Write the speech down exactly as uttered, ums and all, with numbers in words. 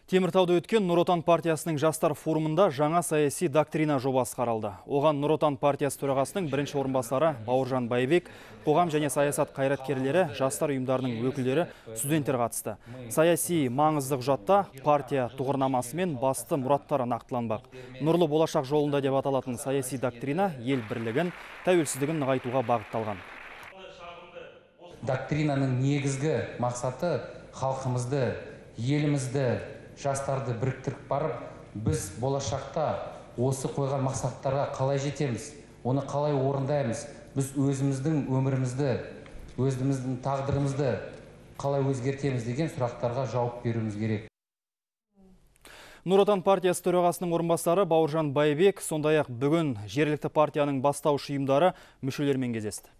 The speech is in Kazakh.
Теміртауда өткен Нұр Отан партиясының жастар форумында жаңа саяси доктрина жобасы қаралды. Оған Нұр Отан партиясы төрағасының бірінші орынбасары Бауыржан Байбек, қоғам және саясат қайраткерлері, жастар ұйымдарының өкілдері, студенттер қатысты. Саяси маңызды құжатта партия тұғырнамасы мен басты мұраттары нақтыланбақ. Нұрлы болашақ жолында деп аталатын саяси доктрина ел бірлігін, тәуелсіздігін нығайтуға бағытталған. Доктринаның негізгі мақсаты халқымызды, елімізді, жастарды біріктіріп барып, біз болашақта осы қойған мақсаттарға қалай жетеміз, оны қалай орындаймыз, біз өзіміздің өмірімізді, өзіміздің тағдырымызды қалай өзгертеміз деген сұрақтарға жауап беруіміз керек. Нұр Отан партиясы төрағасының орынбасары Бауыржан Байбек сондай-ақ бүгін жергілікті партияның бастауыш ұйымдары мүшелерімен кездесті.